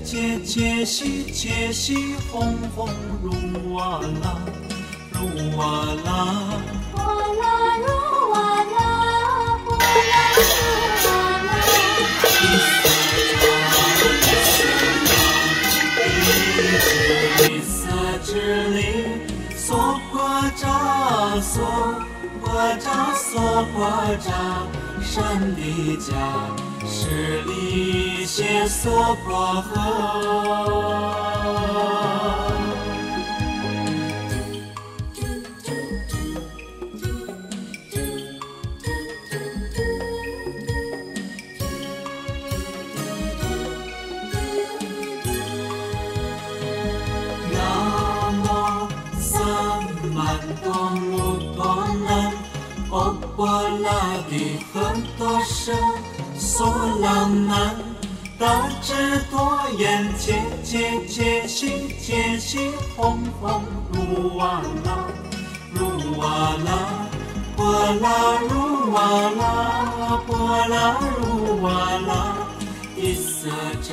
切西切西，轰轰如哇啦，如哇啦， 哗啦如哇啦，哗啦如哇啦。 一色之里，娑婆扎，娑婆扎，娑婆扎，山地家，十里谢娑婆诃。多姆多南，欧波拉的很多声，梭朗南，大智多言，切西，轰轰如哇啦，如哇啦，波拉如哇啦，波拉如哇啦，一色扎，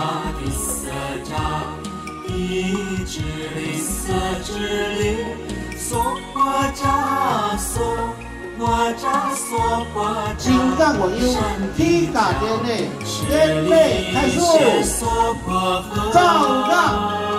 一直里色之里。娑婆扎，娑婆扎，娑婆扎， 金刚我有披甲殿内，准备开始，照让。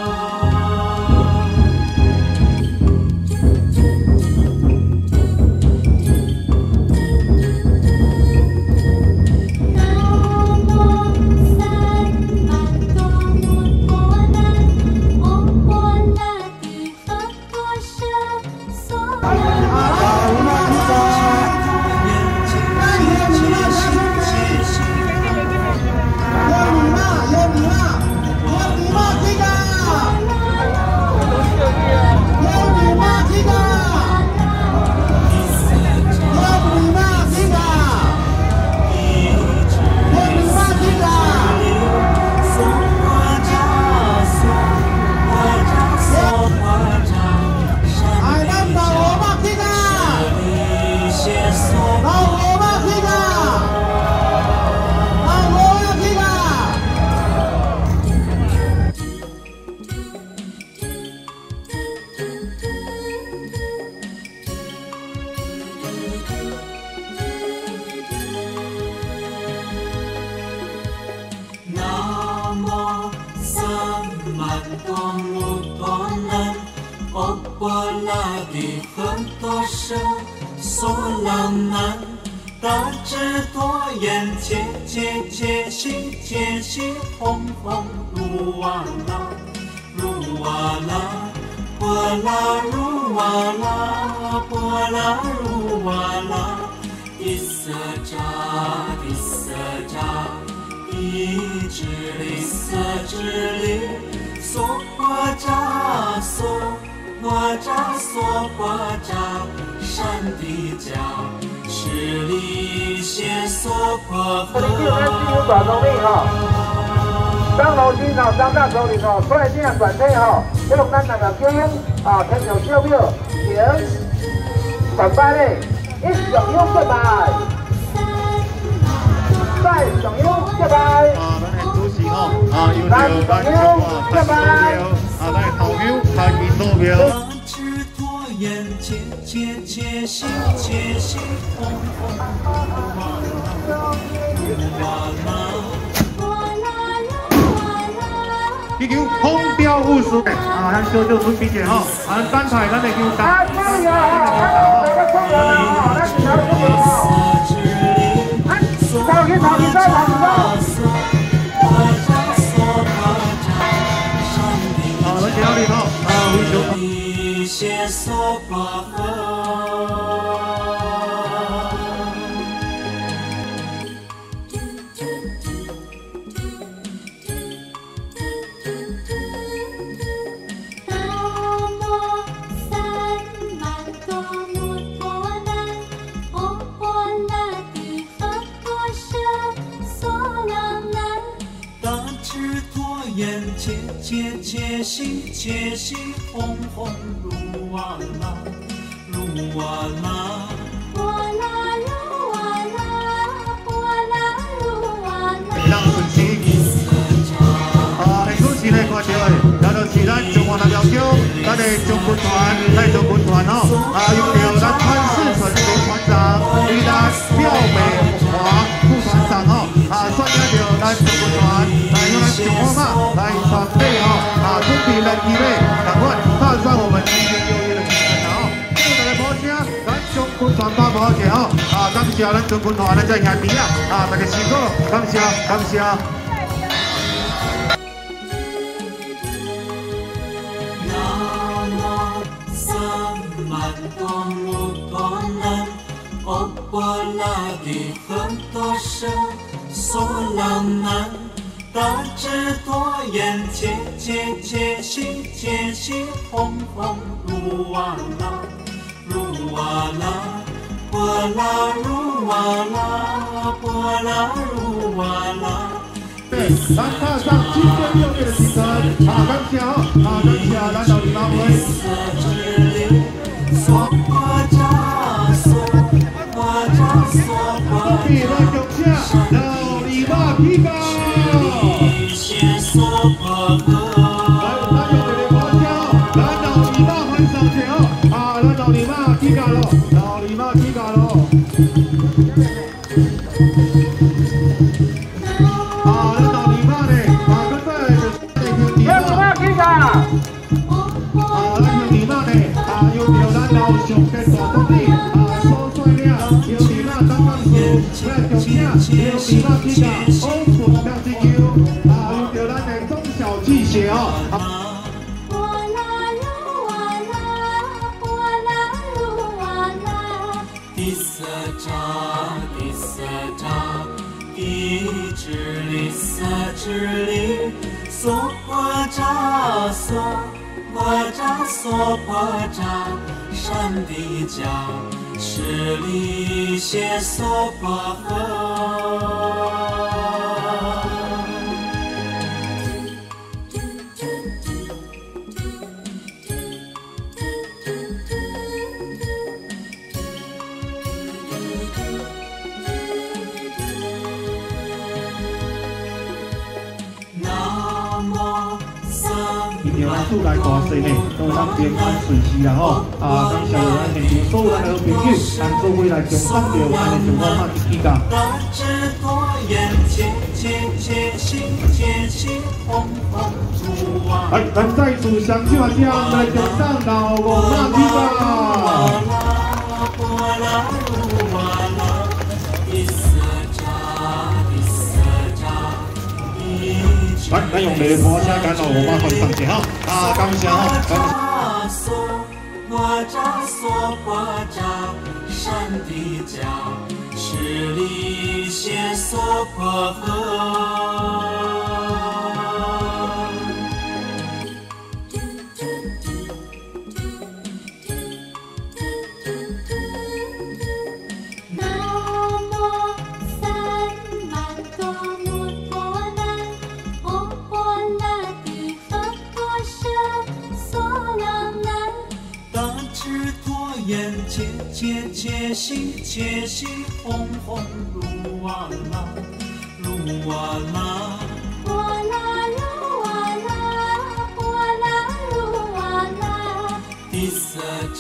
多姆多南，欧波拉的很多声，梭朗南，大智多言，切西，轰轰如哇啦，如哇啦，波拉如哇啦，波拉如哇啦，一色扎，一直里色之里。娑婆扎，娑婆扎，娑婆扎，山地家，十里谢娑婆诃。 你就按自由转动力哈，三楼欣赏三大首领哦，出来这样转退哈，用单单的叫啊，听上小票，行，转班嘞，一上优过来，再上优过来。 咱係主持吼，要求咱做來投票，睇見投票。 大智多言，切西，轰轰如哇啦， 呢叫空標烏數啊，咱小小準備者吼，咱等待咱哋叫答。 谢娑婆诃。言切西，轰轰如哇啦，如哇啦， 哗啦如哇啦，哗啦如哇啦。 让自己一色扎。 团来做军团哦，有着咱潘世纯总团长，与咱廖美华副团长哦，率领着咱做军团来用咱上好嘛来传备哦，准备来预备，赶快踏上我们7月6月的行程哦。祝大家好声，咱将军团把握者哦，感谢咱做军团的这兄弟大家辛苦了，感谢感谢。 的很多声，所浪漫，大智多言，切心，轰噜哇啦，噜哇啦，波啦噜哇啦，波啦噜哇啦。 对，咱踏上7月6月的行程，感谢感谢咱老李马会。 准备来共车，老李马起高。来，咱用这个马车，咱老李马翻上去哦，咱老李马起高咯，老李马起高咯。咱老李马呢，刚才就是那个李马起高。咱用李马呢，用着咱老上嘅大东西，所帅了，用李马当当数，来共车，用李马起高，好顺当支球，用着咱的中小气血哦。 智力，嗦婆扎嗦婆扎，山地角，是里写嗦婆诃。 厝内大细呢，都通平安顺遂啦吼！感谢咱现场所有咱的好朋友，咱做伙来共享着咱的上好马一起噶。来，咱再次相聚啊，来共享老五马起噶。 来，咱用雷波车赶到我们会上去哈，感谢哈，感谢。我扎嗦我扎，山地角，是里写嗦婆诃。 切心，轰噜哇啦，噜哇啦， 波啦噜哇啦，波啦噜哇啦。 第四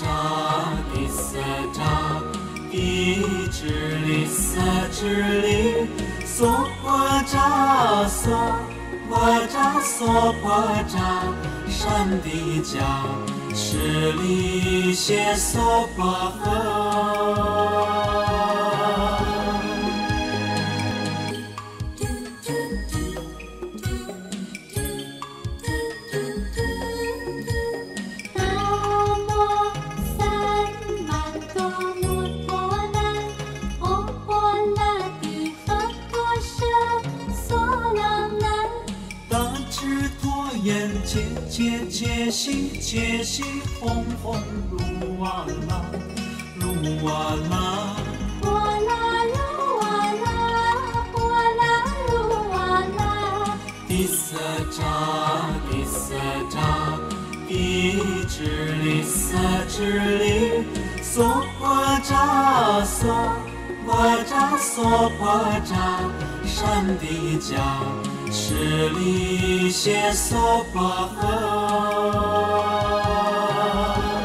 扎，第智力嗦婆扎嗦婆扎，山地角。 是里写嗦婆诃。切心，轰噜哇啦，噜哇啦， 波啦噜哇啦，波啦噜哇啦。 第四扎，第智力嗦婆扎嗦婆扎，山地角。 是里写嗦婆诃。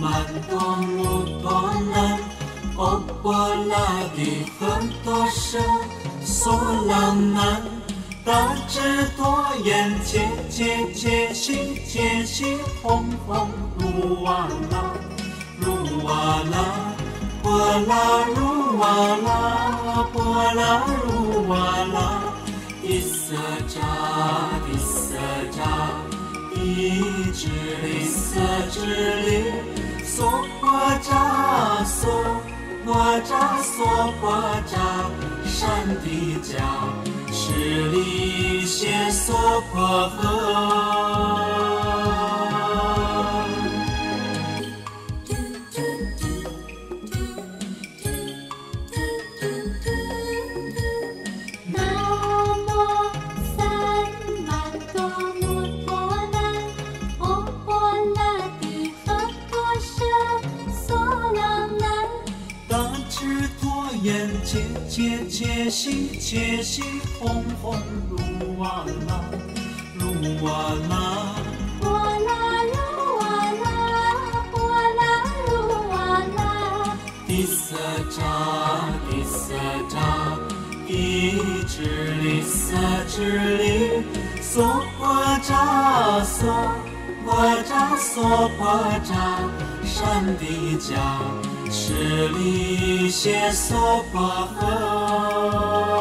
曼多姆多南，欧波拉的很多舍，梭朗南，大智多言，切心，轰噜哇啦，噜哇啦，波拉噜哇啦，波拉噜哇啦，第四扎，一直里色直里，嗦婆扎嗦婆扎，山地家，十里写嗦婆诃。切心，轰噜哇啦，噜哇啦， 波拉噜哇啦，波拉噜哇啦， 第四扎，一直里色直里，嗦婆扎嗦婆扎，山地家，十里写嗦婆诃。